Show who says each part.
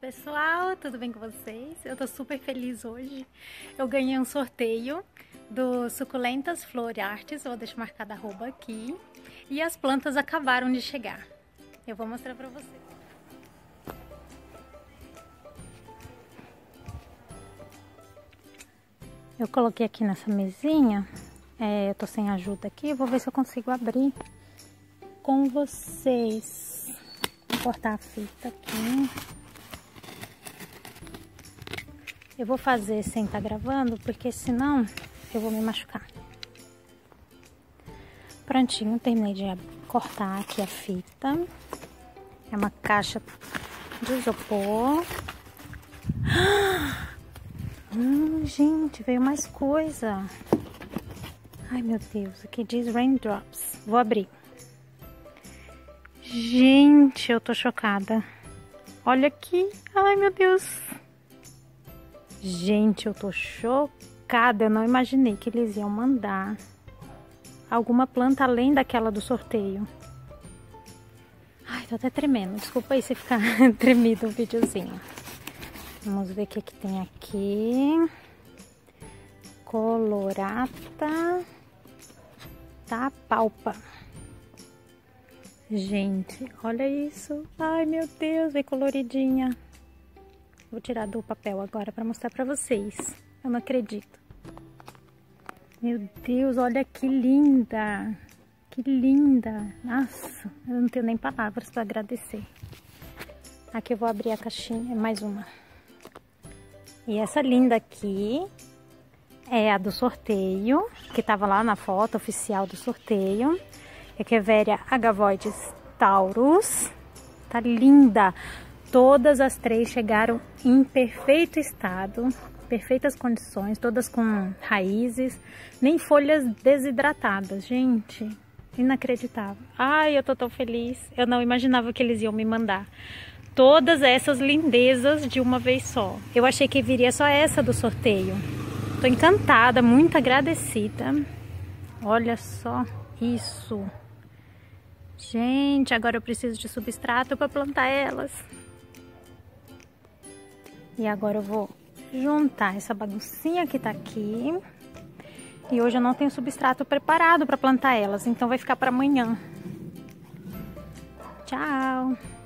Speaker 1: pessoal, tudo bem com vocês? Eu tô super feliz hoje. Eu ganhei um sorteio do Suculentas Flor Artes, vou deixar marcada a @ aqui. E as plantas acabaram de chegar. Eu vou mostrar pra vocês. Eu coloquei aqui nessa mesinha, eu tô sem ajuda aqui, vou ver se eu consigo abrir com vocês. Vou cortar a fita aqui. Eu vou fazer sem estar gravando, porque senão eu vou me machucar. Prontinho, terminei de cortar aqui a fita. É uma caixa de isopor. Gente, veio mais coisa. Ai, meu Deus, aqui diz Raindrops. Vou abrir. Gente, eu tô chocada. Olha aqui. Ai, meu Deus. Gente, eu tô chocada. Eu não imaginei que eles iam mandar alguma planta além daquela do sorteio. Ai, tô até tremendo. Desculpa aí se ficar tremido o videozinho. Vamos ver o que tem aqui. Colorata Tapalpa. Gente, olha isso. Ai, meu Deus, é coloridinha. Vou tirar do papel agora para mostrar para vocês. Eu não acredito. Meu Deus, olha que linda. Que linda. Nossa, eu não tenho nem palavras para agradecer. Aqui eu vou abrir a caixinha, mais uma. E essa linda aqui é a do sorteio, que tava lá na foto oficial do sorteio. Echeveria agavoides taurus. Tá linda. Todas as três chegaram em perfeito estado, perfeitas condições, todas com raízes, nem folhas desidratadas. Gente, inacreditável. Ai, eu tô tão feliz. Eu não imaginava que eles iam me mandar todas essas lindezas de uma vez só. Eu achei que viria só essa do sorteio. Tô encantada, muito agradecida. Olha só isso. Gente, agora eu preciso de substrato para plantar elas. E agora eu vou juntar essa baguncinha que tá aqui. E hoje eu não tenho substrato preparado para plantar elas, então vai ficar para amanhã. Tchau!